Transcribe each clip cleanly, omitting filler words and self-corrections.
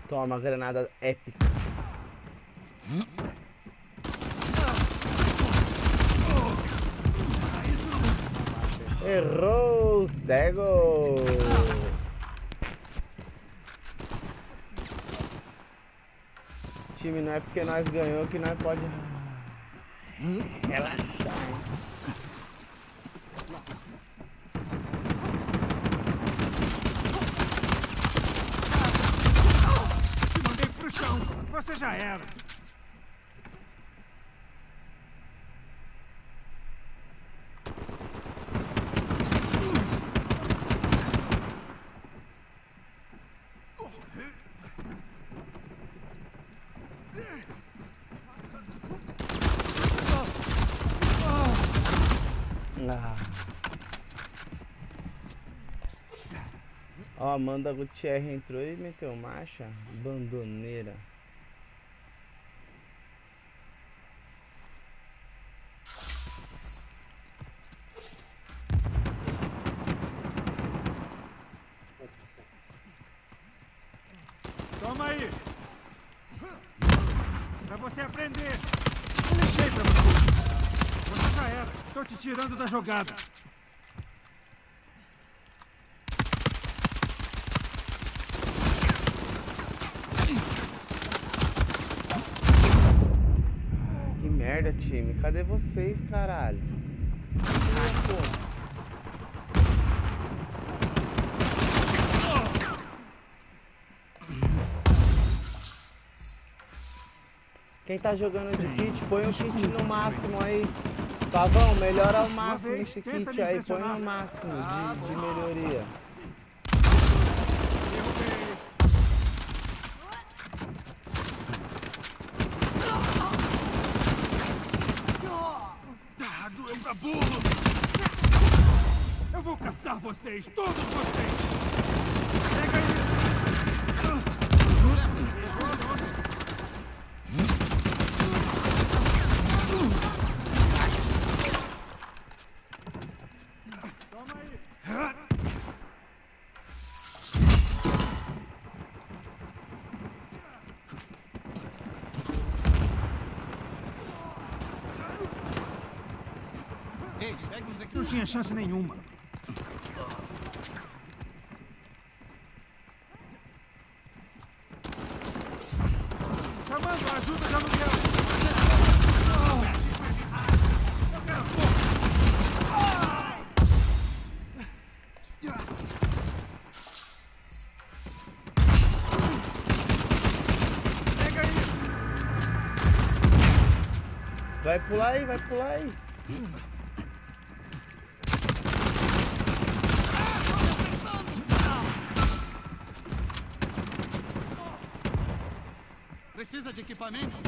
Toma, granada épica. Errou, cego. Time, não é porque nós ganhou que nós pode relaxar, hein? Te mandei pro chão. Você já era. Ó, Amanda Gutierrez entrou e meteu marcha. Bandoneira. Toma aí. Pra você aprender. Eu deixei pra você. Você já era. Tô te tirando da jogada. Que merda, time. Cadê vocês, caralho? Pô. Quem tá jogando de kit, põe o kit no máximo aí. Pavão, melhora ao máximo esse kit aí. Põe no máximo de melhoria. Doeu pra burro! Eu vou caçar vocês, todos vocês! Pega aí! Toma aí! Ei, pega uns aqui. Não tinha chance nenhuma. Chamando a ajuda de aluguel. Pega aí. Vai pular aí, vai pular aí. Precisa de equipamentos?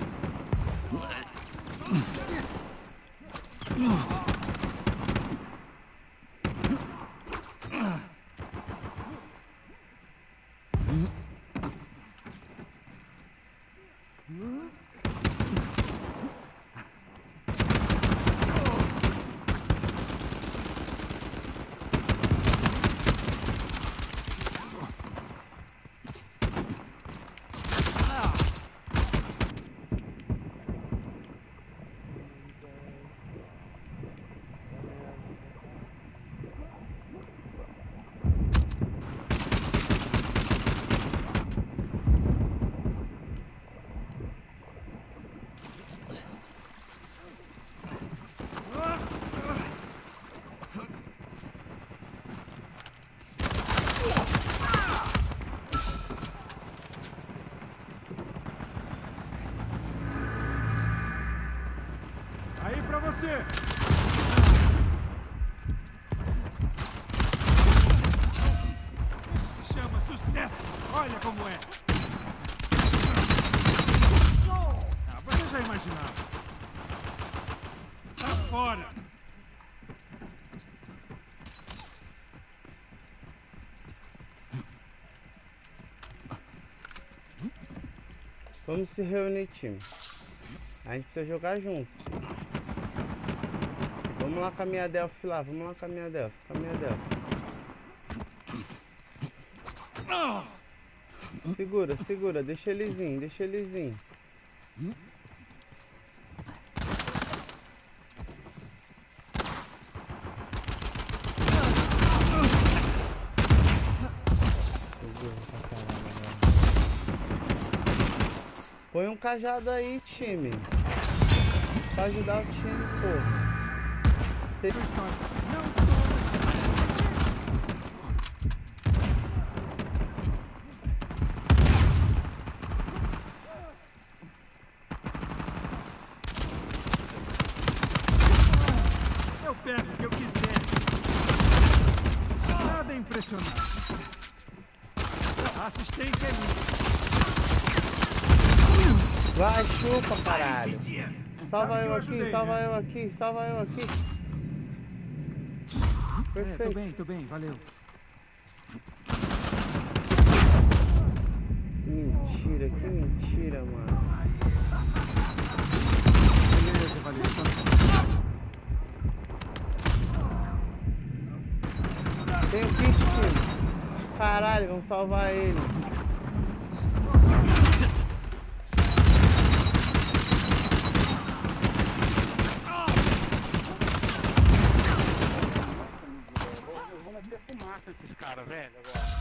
Aí pra você! Isso se chama sucesso! Olha como é! Ah, você já imaginava! Tá fora! Vamos se reunir, time. A gente precisa jogar junto. Vamos lá com a minha Delphi lá, vamos lá com a minha Delphi, Segura, segura, deixa eles vir, deixa eles vir. Põe um cajado aí, time. Pra ajudar o time, pô. Eu pego o que eu quiser. Nada impressionante. A assistência é minha. Vai, chupa, caralho. Salva eu aqui, salva eu aqui, salva eu aqui. Perfeito. Tô bem, valeu. Mentira, que mentira, mano. Beleza, valeu. Tem um kit, time. Caralho, vamos salvar ele. Esses caras, velho, agora.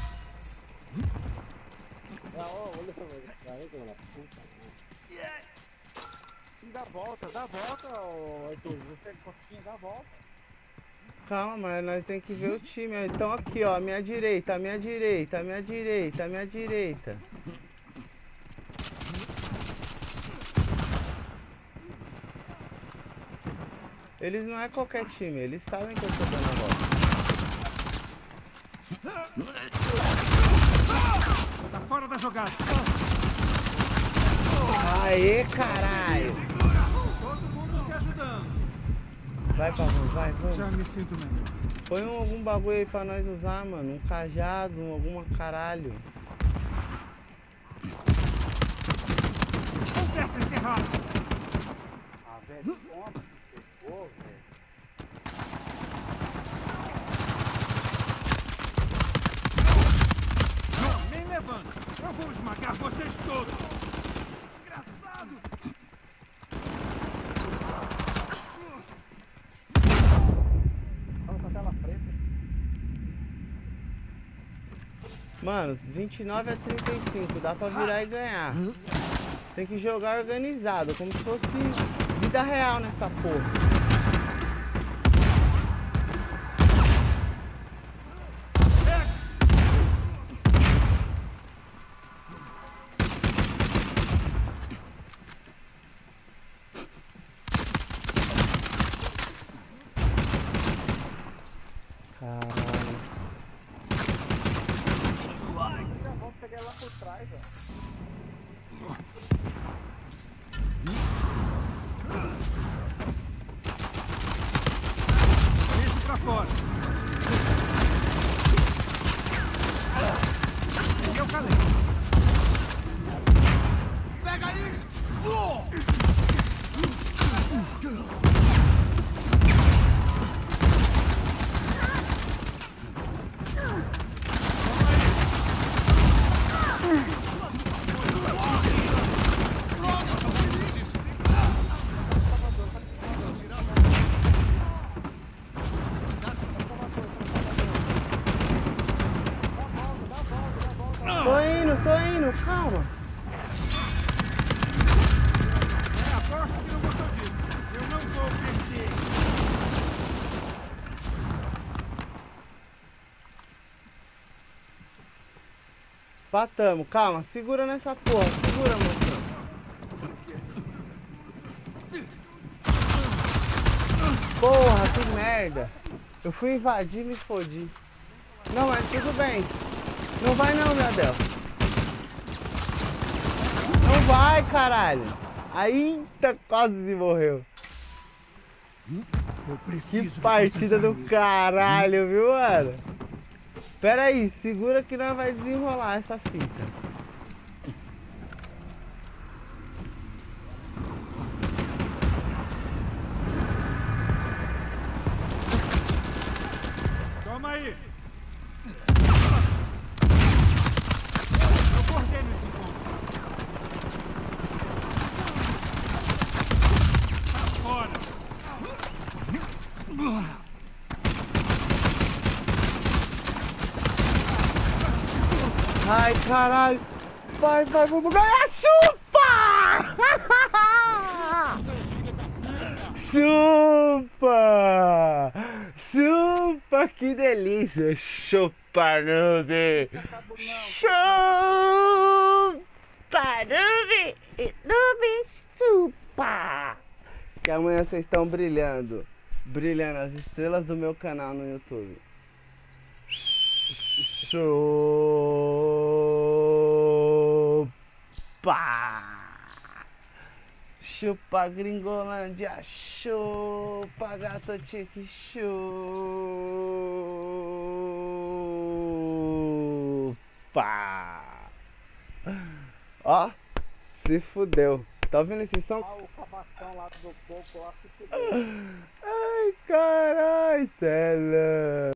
Dá volta, ô Arthur. Você conseguiu dar a volta. Calma, mas nós temos que ver o time. Então aqui, ó, minha direita, minha direita, minha direita, minha direita. Eles não é qualquer time, eles sabem que eu tô dando a volta. Tá fora da jogada. Aê, caralho! Todo mundo se ajudando. Vai, Pavão, vai, vamos. Já me sinto melhor. Põe algum bagulho aí pra nós usar, mano. Um cajado, alguma caralho. Conversa encerrada. Ah, velho, como que chegou, velho? Não, nem levanta. Eu vou esmagar vocês todos. Engraçado. Vamos com a tela preta. Mano, 29 a 35, dá pra virar e ganhar. Tem que jogar organizado, como se fosse vida real nessa porra. Caralho. Vamos pegar lá por trás, ó. Deixa pra fora. Eu calei. Pega isso! Tô indo, calma. Aposto que não gostou disso. Eu não vou perder. Batamos, calma, segura nessa porra, segura, moção. Porra, que merda. Eu fui invadir e me fodi. Não, mas tudo bem. Não vai não, meu Deus. Não vai, caralho. Eita, quase morreu. Eu preciso Que partida do caralho, viu, mano? Pera aí, segura que nós vai desenrolar essa fita. Toma aí. Eu cortei Ai, caralho. Vai, vamos ganhar. Chupa! Chupa! Chupa, que delícia! Chupa, noob! Chupa, noob! Noob, chupa! Que amanhã vocês estão brilhando as estrelas do meu canal no YouTube. Chupa! Chupa Gringolândia, chupa Gato Tique, chupa! Ó, se fudeu. Tá ouvindo esse som? Ah, o cabação lá do coco lá se fudeu. Ai, caralho, cê é louco.